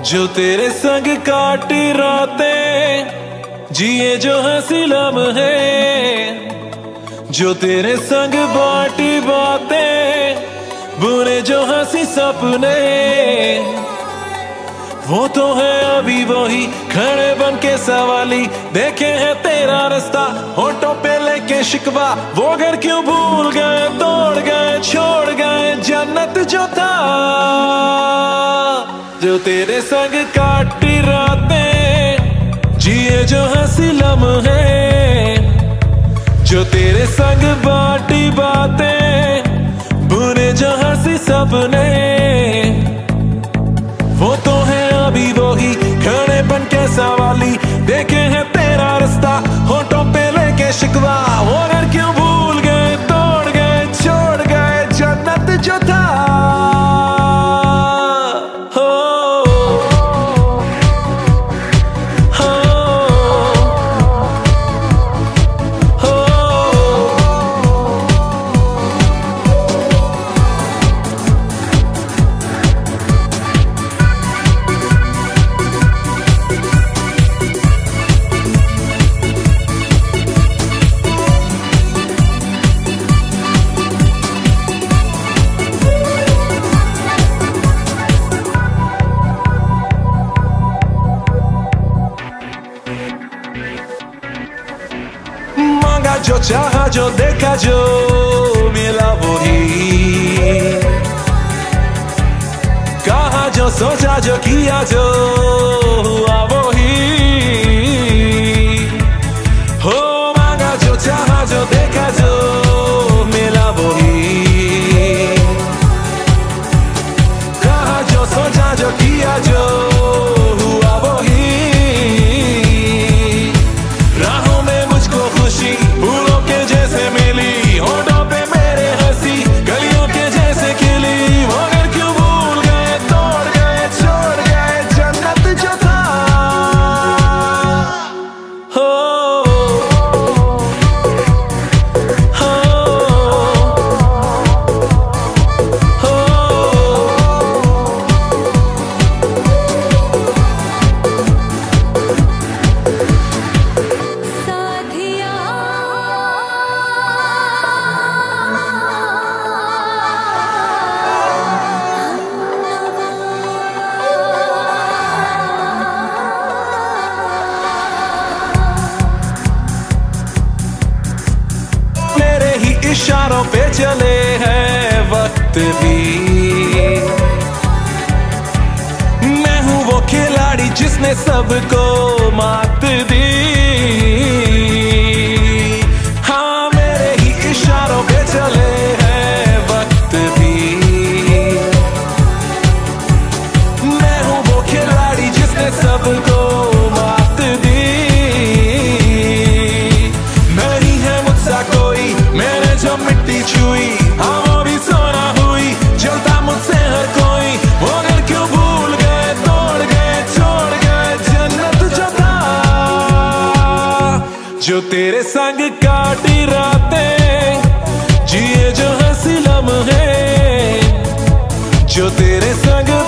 जो तेरे संग काटी रातें, जिए जो हंसी लम्हे, जो तेरे संग बाटी बातें, बुने जो हंसी सपने, वो तो है अभी वही खड़े बन के सवाली। देखे है तेरा रास्ता होठों पे लेके शिकवा, वो घर क्यों भूल गए, तोड़ गए, छोड़ गए जन्नत जो था। जो तेरे संग काटी रातें, जिए जो हंसी लम्हे, जो तेरे संग बाटी बातें, बुने जो हंसी सपने, वो तो है अभी वही खड़े बन के सवाली। देखे है तेरा रास्ता होठों पे लेके शिकवा, वो घर क्यों भूल गए, तोड़ गए, छोड़ गए जन्नत जो था। जो चाहा जो देखा जो मिला वही, कहा जो सोचा जो किया जो हुआ वही। हो मांगा जो चाहा जो देखा जो मिला वही, कहा जो सोचा जो किया जो हुआ वही। राहों में मुझको खुशी फूलों के जैसे मिली, होठों पे मेरे हंसी गलियों के जैसे खिली। वो घर क्यों भूल गए, तोड़ गए, छोड़ गए जन्नत जो था। हो हो हो इशारों पे चले हैं वक्त भी, मैं हूँ वो खिलाड़ी जिसने सबको मात दी। हाँ मेरे ही इशारों पे चले हैं वक्त भी, मैं हूँ वो खिलाड़ी जिसने सबको मात दी। नहीं है मुझसा कोई, मैंने जो मिट्टी छुई, हाँ वो भी सोना हुई, जलता मुझसे हर कोई। वो घर क्यों भूल गए, तोड़ गए, छोड़ गए जन्नत जो था। जो तेरे संग काटी रातें, जिए जो हंसी लम्हे, जो तेरे संग